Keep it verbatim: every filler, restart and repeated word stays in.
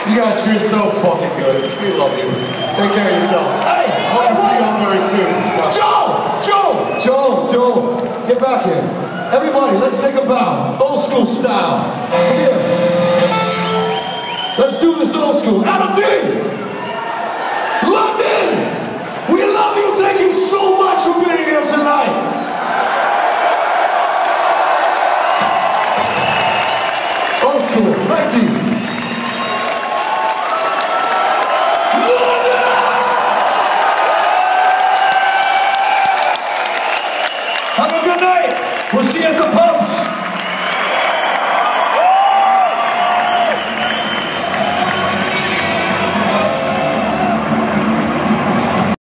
You guys are so fucking good. We love you. Take care of yourselves. Hey! Hope to see you all very soon. Joe! Joe! Joe! Joe! Get back here. Everybody, let's take a bow. Old school style. Come here. Let's do this old school. Adam D! London! We love you. Thank you so much for being here tonight. Old school. nineteen. Have a good night. We'll see you at the pubs.